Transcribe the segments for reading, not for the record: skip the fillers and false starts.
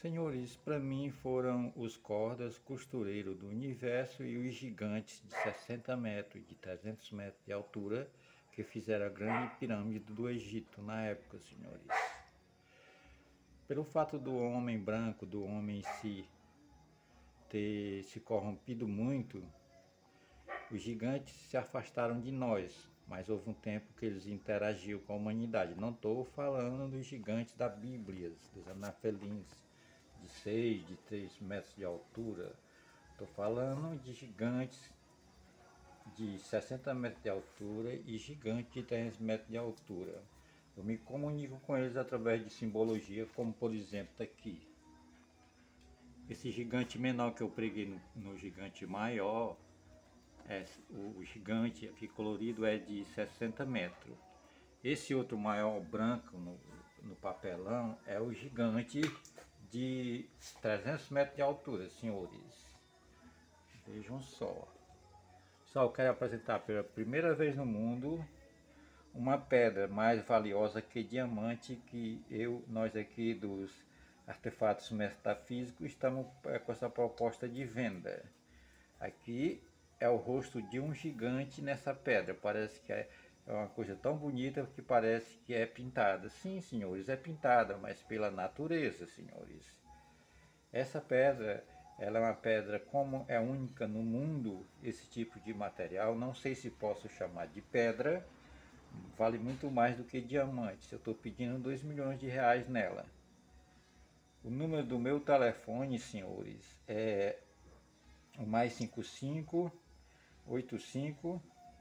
Senhores, para mim foram os cordas costureiro do universo e os gigantes de 60 metros, de 300 metros de altura, que fizeram a grande pirâmide do Egito na época, senhores. Pelo fato do homem branco, do homem em si, ter se corrompido muito, os gigantes se afastaram de nós, mas houve um tempo que eles interagiam com a humanidade. Não estou falando dos gigantes da Bíblia, dos anafelins, de 6, de 3 metros de altura. Estou falando de gigantes de 60 metros de altura e gigantes de 300 metros de altura. Eu me comunico com eles através de simbologia, como por exemplo está aqui. Esse gigante menor que eu preguei no gigante maior, o gigante aqui colorido é de 60 metros. Esse outro maior branco no papelão é o gigante de 300 metros de altura, senhores. Vejam só. Só eu quero apresentar pela primeira vez no mundo uma pedra mais valiosa que diamante, que nós aqui dos artefatos metafísicos estamos com essa proposta de venda. Aqui é o rosto de um gigante nessa pedra. Parece que é uma coisa tão bonita que parece que é pintada. Sim, senhores, é pintada, mas pela natureza, senhores. Essa pedra, ela é uma pedra, como é única no mundo esse tipo de material, não sei se posso chamar de pedra, vale muito mais do que diamante. Eu estou pedindo 2 milhões de reais nela. O número do meu telefone, senhores, é o mais 55 85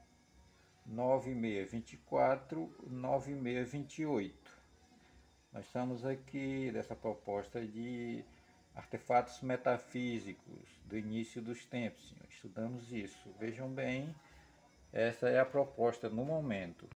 9624 9628. Nós estamos aqui dessa proposta de artefatos metafísicos do início dos tempos, senhor. Estudamos isso. Vejam bem, essa é a proposta no momento.